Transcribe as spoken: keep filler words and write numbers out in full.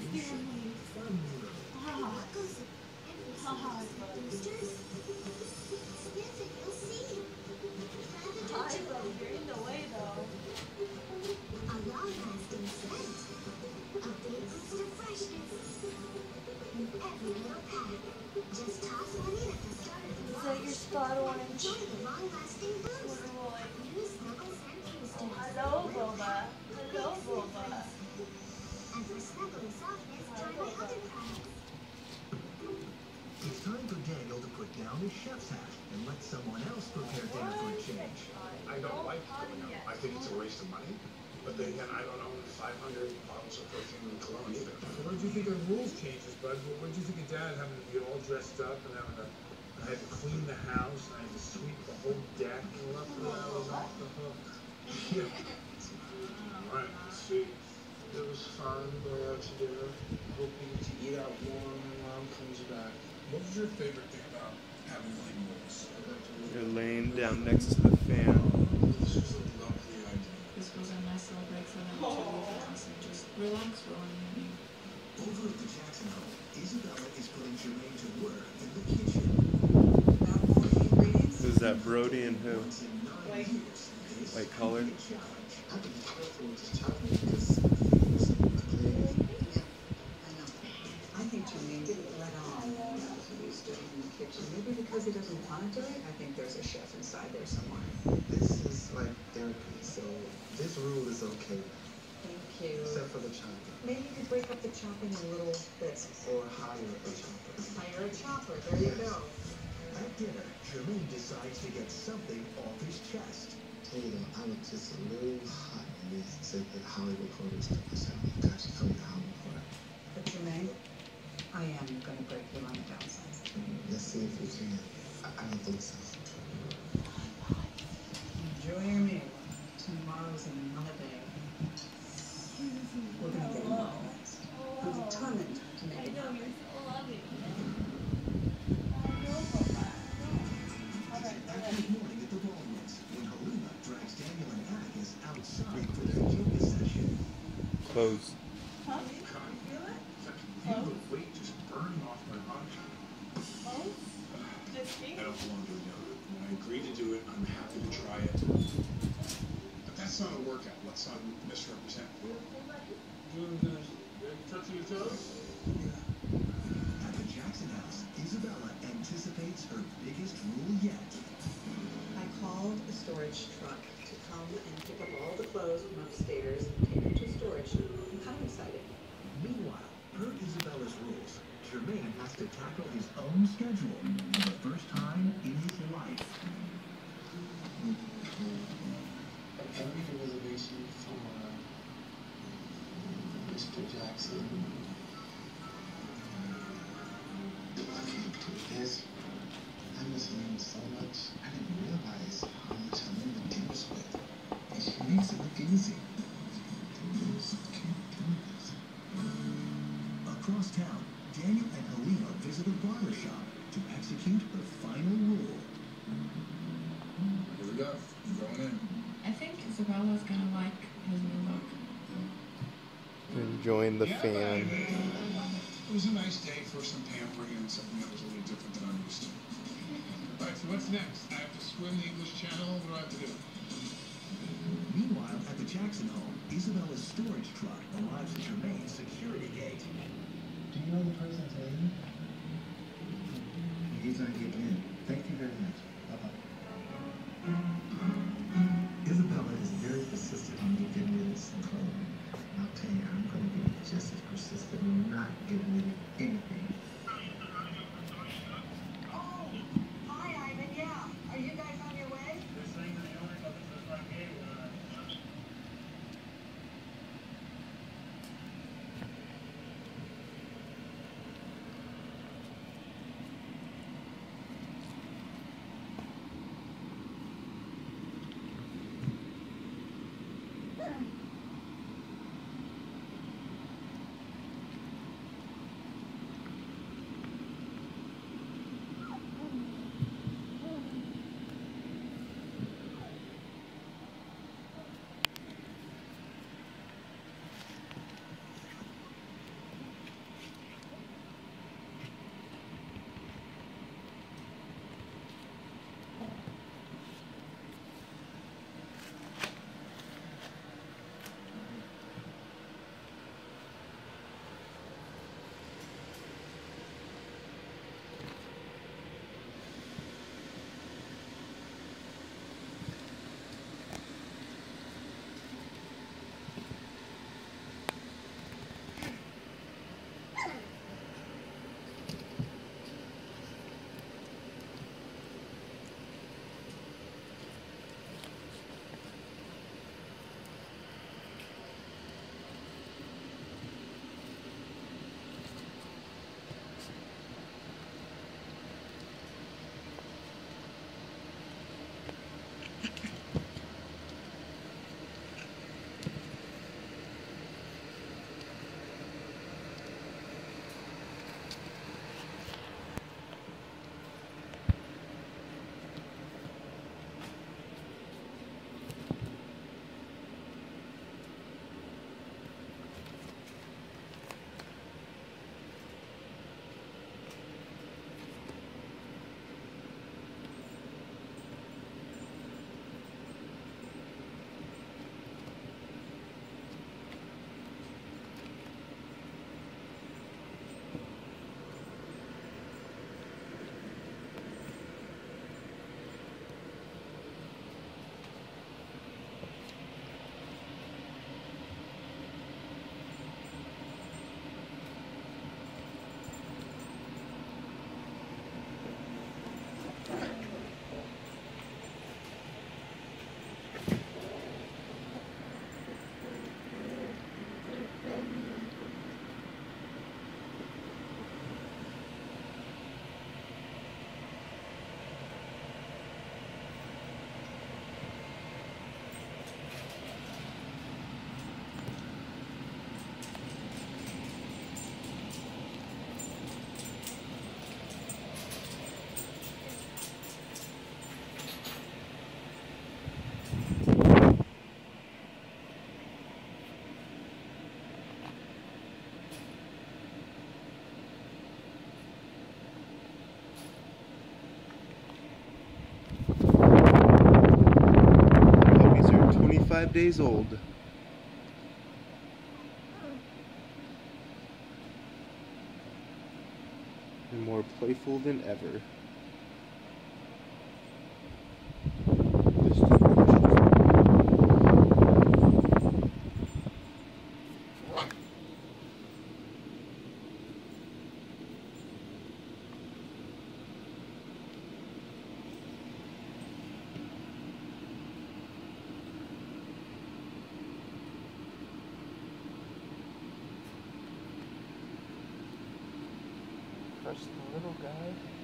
You're in the way though. A long-lasting scent. A big boost of freshness. In every little pack. Just toss one in at the start of the Is that your spot orange? Enjoy the long-lasting boost. Boy. New Snuggle Scent Boosters. Hello, Boba. Hello, Boba. And for snuggly softness, try my other products. It's time for Daniel to put down his chef's hat and let someone else prepare dinner for a change. I don't like going out. I think it's a waste of money. But then again, I don't own five hundred bottles of perfume and cologne either. What did you think of rules changes, bud? What did you think of Dad having to be all dressed up and having to, I had to clean the house and I had to sweep the whole deck and luckily I was off the hook. Yeah. Right, see. It was fun going out to dinner, hoping to eat out warm when Mom comes back. What was your favorite thing about having lane rules? You're laying down next to the fan. This was a lovely idea. This was a nice little break for them to leave the house and just relax for one evening. Over at the Jackson home, Isabella is putting Jermaine to work in the kitchen. About all the ingredients. Who's that, Brody and who? Once in nine years, this White collar? could be a challenge. I've been careful with this chopping because things are clear. I know. I think Jermaine didn't let on what he was doing in the kitchen. Maybe because he doesn't want to do it. I think there's a chef inside there somewhere. This is like therapy, so this rule is okay, Thank you. except for the chopping. Maybe you could break up the chopping in little bits. Or hire a chopper. Hire a chopper. There you go. At dinner, Jermaine decides to get something off his chest. Tell you though, I was just a little hot when they said that Hollywood quarters took us out. You guys should come to Hollywood quarter. But Jermaine, I am going to break you on the downside. Let's see if we can. I, I don't think so. Enjoy your meal. Tomorrow's another day. We're going to get it organized. I'm determined to make I it know, happen. you're so loving. I know, Boba. Alright, That alright. morning at the Baldwins, when Halima drags Daniel and Atticus outside for their yoga session. Close. Huh? You feel the weight just burning off my body. Oh? Just me? I don't belong to a yoga. When I agree to do it, I'm happy to try it. But that's not a workout. Let's not misrepresent. Doing this, touching your toes? At the Jackson house, Isabella anticipates her biggest rule yet. I called a storage truck to come and pick up all the clothes from upstairs and take them to storage. I'm kind of excited. Meanwhile, per Isabella's rules, Jermaine has to tackle his own schedule for the first time in his life. Can we get a reservation for uh, Mister Jackson? I can't do this. I miss him so much. I didn't realize how much I Linda deals with. And she makes it look easy. I just can't do this. Across town, Daniel and Halima visit a barber shop to execute the final rule. Here we go. Going in. I think Isabella's going to like his new look. Enjoying the Yeah, fan. It was a nice day for some pampering and something that was a little different than I'm used to. Alright, so what's next? I have to swim the English Channel? What do I have to do? Meanwhile, at the Jackson home, Isabella's storage truck arrives at Jermaine's security gate. Do you know the person's name? He's not getting in. Thank you very much. Bye-bye. Isabella is very persistent on me getting rid of some clothing. I'll tell you, I'm going to be just as persistent on not getting rid of anything. Oh, hi, Ivan. Yeah. Are you guys on your way? five days old. And more playful than ever. Just two questions. Crush the little guy.